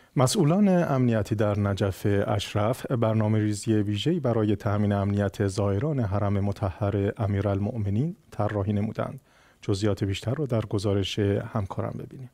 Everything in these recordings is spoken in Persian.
مسئولان امنیتی در نجف اشرف برنامه‌ریزی ویژه‌ای برای تأمین امنیت زائران حرم مطهر امیرالمؤمنین طراحی نمودند. جزئیات بیشتر را در گزارش همکارم ببینیم.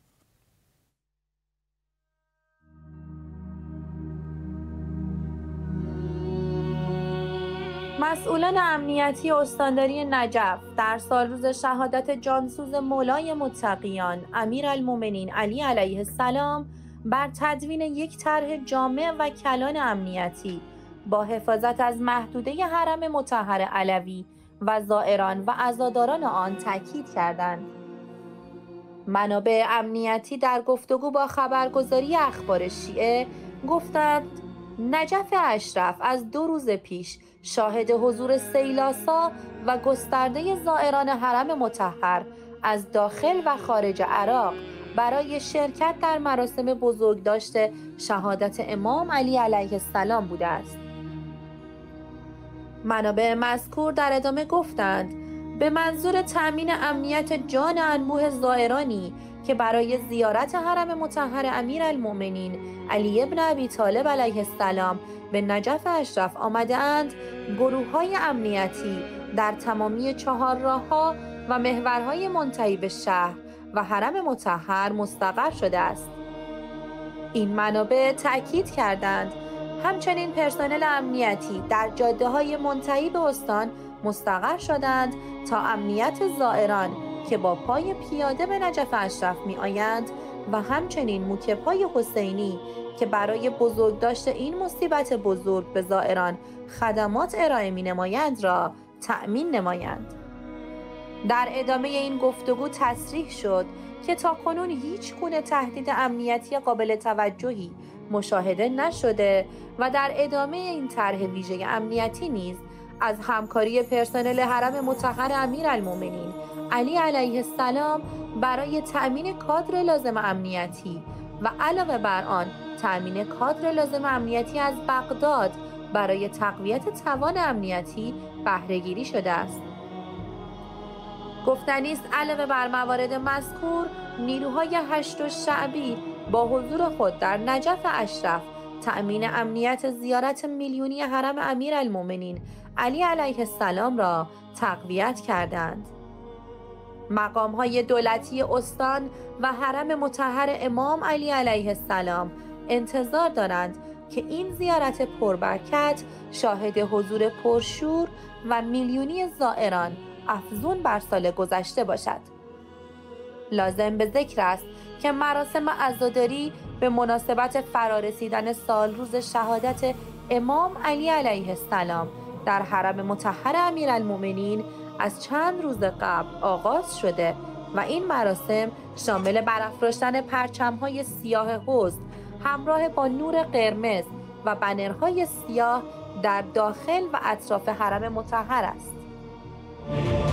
مسئولان امنیتی استانداری نجف در سالروز شهادت جانسوز مولای متقیان امیرالمؤمنین علی علیه السلام بر تدوین یک طرح جامع و کلان امنیتی با حفاظت از محدوده حرم مطهر علوی و زائران و عزاداران آن تاکید کردند. منابع امنیتی در گفتگو با خبرگزاری اخبار شیعه گفتند نجف اشرف از 2 روز پیش شاهد حضور سیلاسا و گسترده زائران حرم مطهر از داخل و خارج عراق برای شرکت در مراسم بزرگداشت شهادت امام علی علیه السلام بوده است. منابع مذکور در ادامه گفتند به منظور تأمین امنیت جان انبوه زائرانی که برای زیارت حرم مطهر امیرالمؤمنین علی ابن ابی طالب علیه السلام به نجف اشرف آمده اند، گروه‌های امنیتی در تمامی 4 راه‌ها و محورهای منتهی به شهر و حرم مطهر مستقر شده است. این منابع تأکید کردند همچنین پرسنل امنیتی در جاده‌های منتهی به استان مستقر شدند تا امنیت زائران که با پای پیاده به نجف اشرف می‌آیند و همچنین موکب‌های حسینی که برای بزرگداشت این مصیبت بزرگ به زائران خدمات ارائه می‌نمایند را تأمین نمایند. در ادامه این گفتگو تصریح شد که تاکنون هیچ گونه تهدید امنیتی قابل توجهی مشاهده نشده و در ادامه این طرح ویژه امنیتی نیز از همکاری پرسنل حرم مطهر امیرالمؤمنین علی علیه السلام برای تأمین کادر لازم امنیتی و علاوه بر آن تأمین کادر لازم امنیتی از بغداد برای تقویت توان امنیتی بهره‌گیری شده است. گفتنی است علاوه بر موارد مذکور، نیروهای هشت شعبی با حضور خود در نجف اشرف تأمین امنیت زیارت میلیونی حرم امیرالمؤمنین علی علیه السلام را تقویت کردند. مقام‌های دولتی استان و حرم مطهر امام علی علیه السلام انتظار دارند که این زیارت پربرکت شاهد حضور پرشور و میلیونی زائران افزون بر سال گذشته باشد. لازم به ذکر است که مراسم عزاداری به مناسبت فرارسیدن سالروز شهادت امام علی علیه السلام در حرم مطهر امیرالمؤمنین از چند روز قبل آغاز شده و این مراسم شامل برافراشتن پرچم‌های سیاه حزن همراه با نور قرمز و بنرهای سیاه در داخل و اطراف حرم مطهر است.